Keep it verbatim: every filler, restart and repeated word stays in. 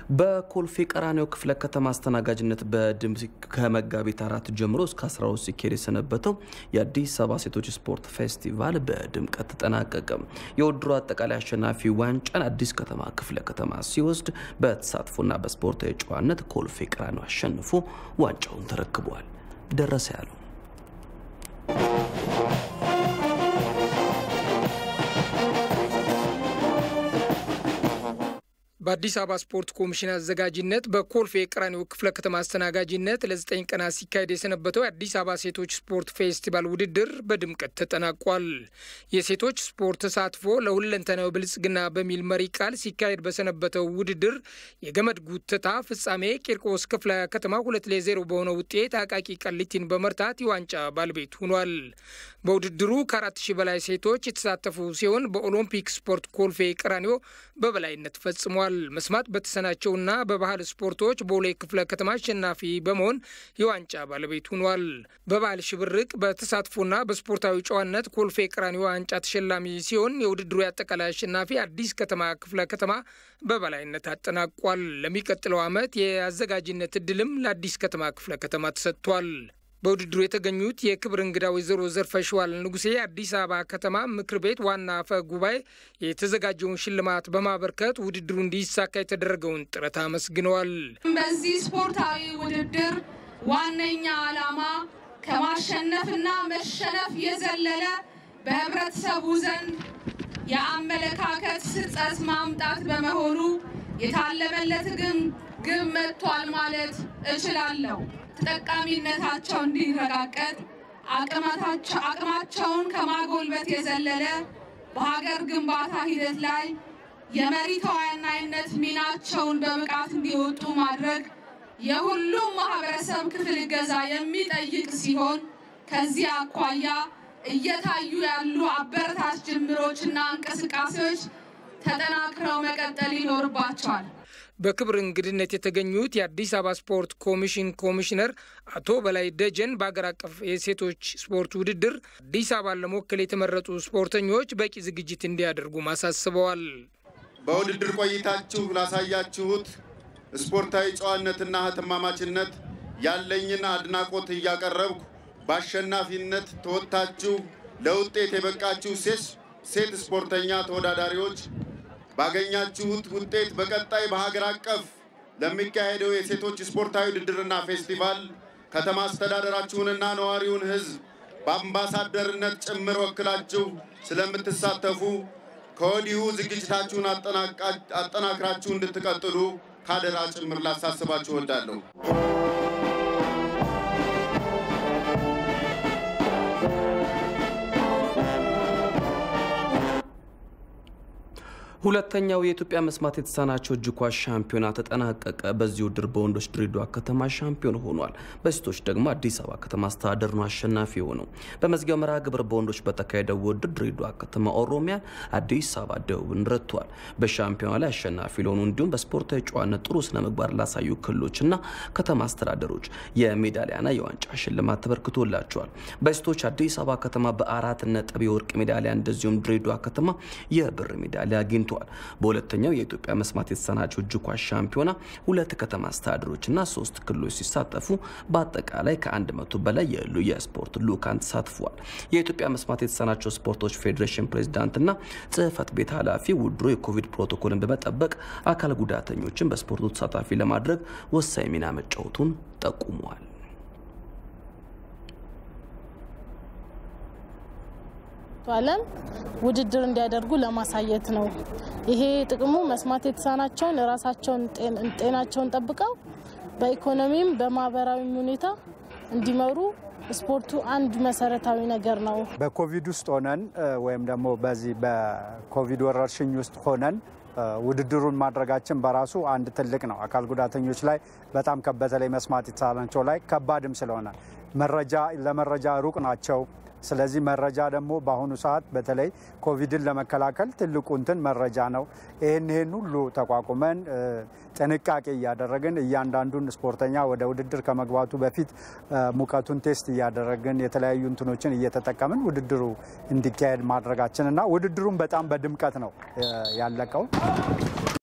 በኮልፌ ቀራኒዮ ክፍለ ከተማ አስተናጋጅነት በድምጽ ከመጋቢት አራት ጀምሮ እስከ አስራ ሁለት ሲካሄድ የሰነበተው የአዲስ አበባ ሴቶች ስፖርት ፌስቲቫል በድምቀት ተጠናቀቀ። የውድድሩ አጠቃላይ አሸናፊ ዋንጫን አዲስ ከተማ ክፍለ ከተማ ሲወስድ በተሳትፎና በስፖርታዊ ጨዋነት ኮልፌ ቀራኒዮ አሸንፎ ዋንጫውን ተረክቧል። ደረሰ ያለው በአዲስ አበባ ስፖርት ኮሚሽን አዘጋጅነት በኮልፌ ቀራኒዮ ክፍለ ከተማ አስተናጋጅነት ለዘጠኝ ቀናት ሲካሄድ የሰነበተው የአዲስ አበባ ሴቶች ስፖርት ፌስቲቫል ውድድር በድምቀት ተጠናቋል። የሴቶች ስፖርት ተሳትፎ ለሁለንተናዊ ብልጽግና በሚል መሪ ቃል ሲካሄድ በሰነበተው ውድድር የገመድ ጉተታ ፍጻሜ ቂርቆስ ክፍለ ከተማ ሁለት ለዜሮ በሆነ ውጤት አቃቂ ቃሊቲን በመርታት የዋንጫ ባለቤት ሆኗል። በውድድሩ ከአራት ሺህ በላይ ሴቶች የተሳተፉ ሲሆን በኦሎምፒክ ስፖርት ኮልፌ ቀራኒዮ በበላይነት ፈጽሟል። መስማት በተሰናቸውና በባህል ስፖርቶች ቦሌ ክፍለ ከተማ አሸናፊ በመሆን የዋንጫ ባለቤት ሆኗል። በባህል ሽብርቅ በተሳትፎና በስፖርታዊ ጨዋነት ኮልፌ ቀራኒዮ ዋንጫ ተሸላሚ ሲሆን የውድድሩ አጠቃላይ አሸናፊ አዲስ ከተማ ክፍለ ከተማ በበላይነት አጠናቋል። ለሚቀጥለው ዓመት የአዘጋጅነት እድልም ለአዲስ ከተማ ክፍለ ከተማ ተሰጥቷል። በውድድሩ የተገኙት የክብር እንግዳ ወይዘሮ ዘርፈሽዋል ንጉሴ አዲስ አበባ ከተማ ምክር ቤት ዋና አፈ ጉባኤ የተዘጋጀውን ሽልማት በማበርከት ውድድሩ እንዲሳካ የተደረገውን ጥረት አመስግነዋል። በዚህ ስፖርታዊ ውድድር ዋነኛ ዓላማ ከማሸነፍና መሸነፍ የዘለለ በህብረተሰቡ ዘንድ የአመለካከት ስርጸት ማምጣት በመሆኑ የታለመለት ግብ መጥቷል ማለት እችላለሁ። ተጠቃሚነታቸው እንዲረጋገጥ አቅማቸውን ከማጎልበት የዘለለ በሀገር ግንባታ ሂደት ላይ የመሪ ተዋናይነት ሚናቸውን በብቃት እንዲወጡ ማድረግ የሁሉም ማህበረሰብ ክፍል እገዛ የሚጠይቅ ሲሆን ከዚህ አኳያ እየታዩ ያሉ አበረታች ጅምሮችና እንቅስቃሴዎች ተጠናክረው መቀጠል ይኖርባቸዋል። በክብር እንግድነት የተገኙት የአዲስ አበባ ስፖርት ኮሚሽን ኮሚሽነር አቶ በላይ ደጀን በአገር አቀፍ የሴቶች ስፖርት ውድድር አዲስ አበባን ለመወከል የተመረጡ ስፖርተኞች በቂ ዝግጅት እንዲያደርጉ ማሳስበዋል። በውድድር ቆይታችሁ ላሳያችሁት ስፖርታዊ ጨዋነትና ህትማማችነት ያለኝን አድናቆት እያቀረብኩ በአሸናፊነት ተወጣችሁ ለውጤት የበቃችሁ ሴት ስፖርተኛ ተወዳዳሪዎች ባገኛችሁት ውጤት በቀጣይ በሀገር አቀፍ ለሚካሄደው የሴቶች ስፖርታዊ ውድድርና ፌስቲቫል ከተማ አስተዳደራችሁንና ነዋሪውን ህዝብ በአምባሳደርነት ጭምር ወክላችሁ ስለምትሳተፉ ከወዲሁ ዝግጅታችሁን አጠናክራችሁ እንድትቀጥሉ ካደራ ጭምር ላሳስባችሁ እወዳለሁ። ሁለተኛው የኢትዮጵያ መስማት የተሳናቸው እጅ ኳስ ሻምፒዮና ተጠናቀቀ። በዚህ ውድድር በወንዶች ድሬዳዋ ከተማ ሻምፒዮን ሆኗል። በሴቶች ደግሞ አዲስ አበባ ከተማ አስተዳደር ነው አሸናፊ ሆነው። በመዝጊያው መርሃ ግብር በወንዶች በተካሄደው ውድድር ድሬዳዋ ከተማ ኦሮሚያን፣ አዲስ አበባ ደቡብን ረቷል። በሻምፒዮና ላይ አሸናፊ ለሆኑ እንዲሁም በስፖርታዊ ጨዋነት ጥሩ ስነ ምግባር ላሳዩ ክልሎችና ከተማ አስተዳደሮች የሜዳሊያና የዋንጫ ሽልማት ተበርክቶላቸዋል። በሴቶች አዲስ አበባ ከተማ በአራት ነጥብ የወርቅ ሜዳሊያ እንደዚሁም ድሬዳዋ ከተማ የብር ሜዳሊያ አግኝቷል። በሁለተኛው የኢትዮጵያ መስማት የተሳናቸው እጅ ኳስ ሻምፒዮና ሁለት ከተማ አስተዳደሮችና ሶስት ክልሎች ሲሳተፉ በአጠቃላይ ከአንድ መቶ በላይ ያሉ የስፖርት ልኡካን ተሳትፈዋል። የኢትዮጵያ መስማት የተሳናቸው ስፖርቶች ፌዴሬሽን ፕሬዝዳንትና ጽህፈት ቤት ኃላፊ ውድድሩ የኮቪድ ፕሮቶኮልን በመጠበቅ አካል ጉዳተኞችን በስፖርቱ ተሳታፊ ለማድረግ ወሳኝ ሚና መጫወቱን ጠቁመዋል። ዓለም ውድድር እንዲያደርጉ ለማሳየት ነው። ይሄ ጥቅሙ መስማት የተሳናቸውን ራሳቸውን ጤናቸውን ጠብቀው በኢኮኖሚም በማህበራዊ ሁኔታ እንዲመሩ ስፖርቱ አንድ መሰረታዊ ነገር ነው። በኮቪድ ውስጥ ሆነን ወይም ደግሞ በዚህ በኮቪድ ወረርሽኝ ውስጥ ሆነን ውድድሩን ማድረጋችን በራሱ አንድ ትልቅ ነው። አካል ጉዳተኞች ላይ በጣም ከበተለይ መስማት የተሳናቸው ላይ ከባድም ስለሆነ መረጃ ለመረጃ ሩቅ ናቸው። ስለዚህ መረጃ ደግሞ በአሁኑ ሰዓት በተለይ ኮቪድን ለመከላከል ትልቁ እንትን መረጃ ነው። ይሄን ይሄን ሁሉ ተቋቁመን ጥንቃቄ እያደረግን እያንዳንዱን ስፖርተኛ ወደ ውድድር ከመግባቱ በፊት ሙቀቱን ቴስት እያደረግን የተለያዩ እንትኖችን እየተጠቀምን ውድድሩ እንዲካሄድ ማድረጋችንና ውድድሩን በጣም በድምቀት ነው ያለቀው።